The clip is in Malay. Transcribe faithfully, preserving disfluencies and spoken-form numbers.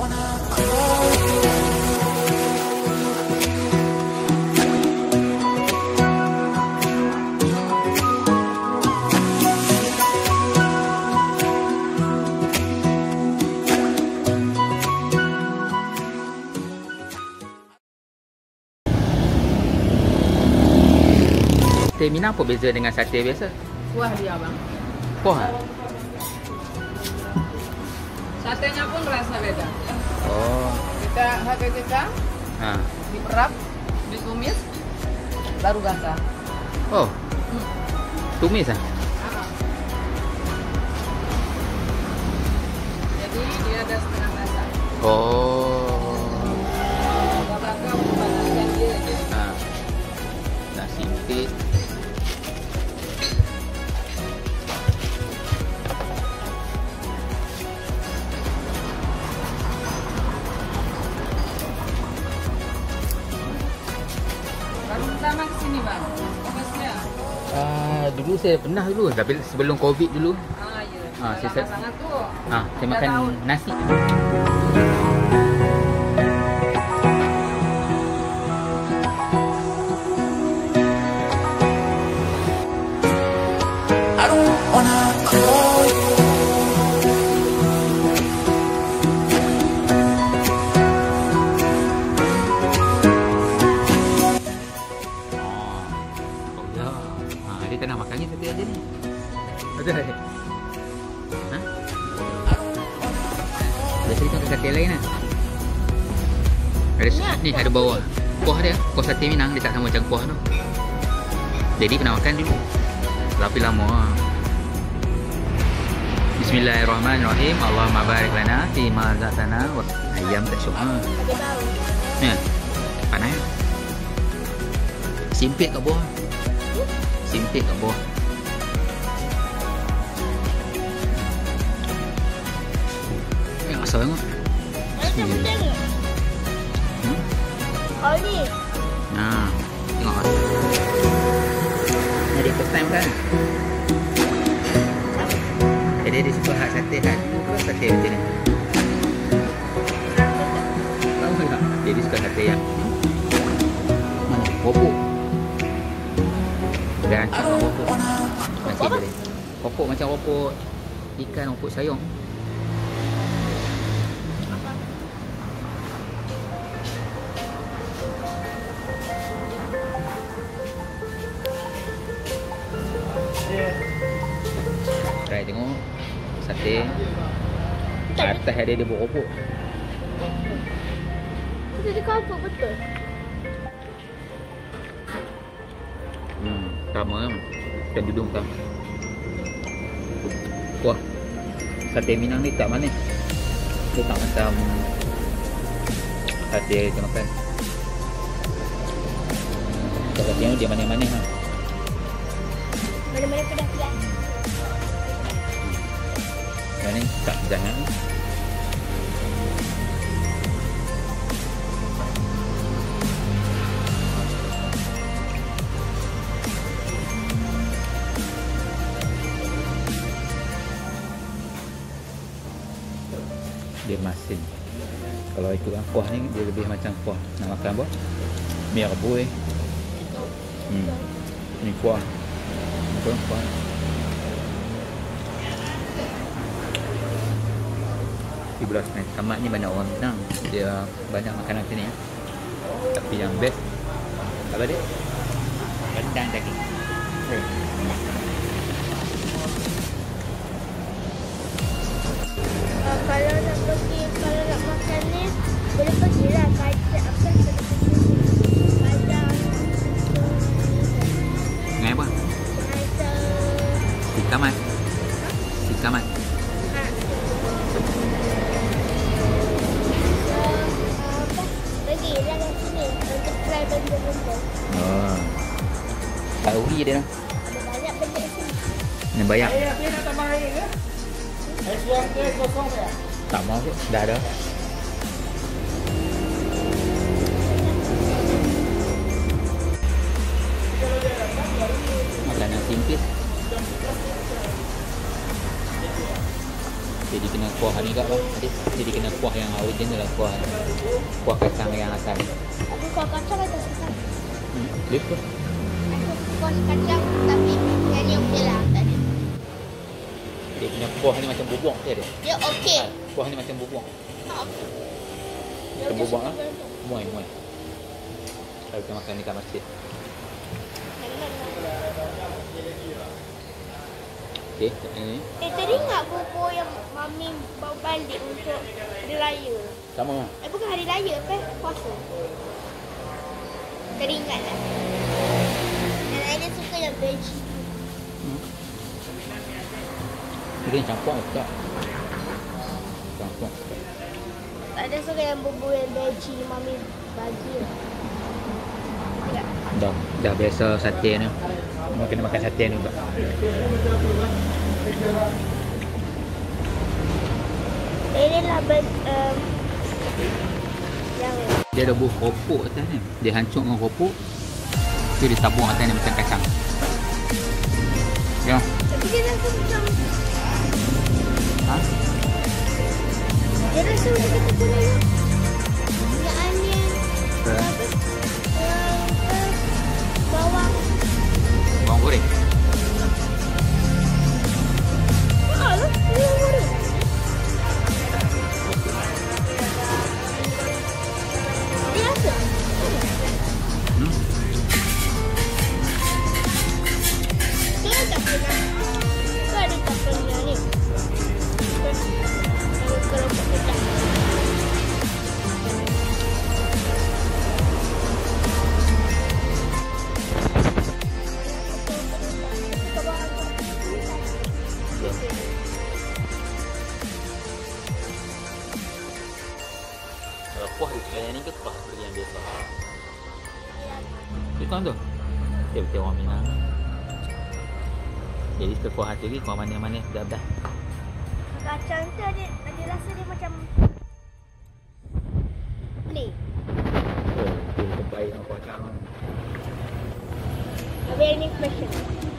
Sate Minang apa beza dengan sate biasa? Kuah dia bang. Kuah? Satenya pun rasa beda. Oh. Kita sate kita Ha. diperap, ditumis, baru gasa. Oh. Hmm. Tumis ah? Ah. Jadi dia ada setengah rasa. Oh. Agak-agak panaskan dia aja. Ha. Nasi empit. Baru pertama kesini bang. Bagusnya. Ah, dulu saya pernah dulu, tapi sebelum Covid dulu. Ah iya. Ah, Sudah sisa- lama sangat tuh. Ah, saya Tiga makan tahun. nasi. I don't wanna call you. Oh ya. Ah, dia tak nak makan ni sate aja ni. Betul. Ha? Biasa kita makan sate lain lah. Ada ni ada bawah. Kuah dia, kuah sate Minang dia tak sama macam kuah tu. Jadi pernah makan dulu. Tapi lama lah. Bismillahirrahmanirrahim. Allahumma barik lana fi ma razaqtana wa ayam tak syuk. Ha. Ya. Panas. Simpit kat bawah. Simpit kat bawah. Ya, asal tengok. Bismillah. Hmm? Olive. Nah, tengok. Jadi first time kan? Jadi dia suka hak sate kan? Ke sate macam ni? Tahu tak? Jadi suka sate yang mana? Popok. Dan rancang dengan popok. Nasi jadi. Popok macam popok ikan, popok sayur. Try tengok sate. Atas ada dia buat popok. Jadi kau apa betul? Hmm, sama kan? Dan dudung sama. Wah, sate Minang ni tak manis. Dia tak macam sate kita makan. Kalau tengok dia manis-manis lah. Mana-mana pedas pedas. Yang ni tak jangan. Dia masin. Kalau ikut kuah ni dia lebih macam kuah. Nak makan apa? Mi rebus. Hmm. Ni kuah. Apa kuah? Di belah sana tamat ni banyak orang Minang. Dia banyak makanan sini. Tapi yang best apa dia? Rendang daging. Oh. Uh, kalau nak pergi, kalau nak makan ni, boleh pergilah kajak apa kajak kajak Ngai apa? kajak Sikamat. Sikamat. ha. Apa? Pergilah kat sini untuk try benda-benda. Oh. Tak rugi dia lah. Ada banyak benda di sini. Nak bayar. Ayah, dia nak tambah air ke? Air suam ke kosong ya? Tak mau kot. Dah ada. Makanan simpit. Jadi kena kuah ni kat lah. Adik. Jadi kena kuah yang original lah kuah. Kuah kacang yang asal. Aku kuah kacang atau susah? Hmm. Dia tu. Aku kuah kacang tapi yang ni okey lah. Tak ada. Dia punya kuah ni macam bubuk dia dia. Dia okey. Kuah ni macam bubuk. Ha, okey. Dia Macam bubuk macam lah. susu Muai, muai. Kalau kita makan ni kat masjid. Okey, ini. Eh, teringat bubur yang Mami bawa balik untuk hari raya. Sama lah. Eh, bukan hari raya apa? Puasa. Teringat lah. Dan Aida suka yang veggie. Hmm. Dia campur tak? Campur. Ada suka yang bubur yang veggie Mami bagi lah. Tidak. Dah, dah biasa sate ni. Mau kena makan sate ni juga. Ini lah ben, um, yang Dia ada buah keropok atas ni. Dia hancur dengan keropok. Dia ditabung atas ni macam kacang. Ya. tapi dia rasa macam Ha? dia rasa macam kita guna yang minyak onion, Ke? apa, uh, uh, bawang. Bawang goreng. Ah lah, bawang goreng. Dia rasa. Hmm? Dia tak pernah. Kau ada tak pernah ni? Kalau keropok kacang. Kalau kuah dia sekalian ni ke kuah seperti yang biasa? Dia kan tu? Dia betul orang Minang. Jadi setelah kuah hati lagi, kuah mana-mana dah-dah. Kacang tu ada, ada rasa dia macam plain. Oh, dia terbaik dengan kuah kacang. Habis yang ni special.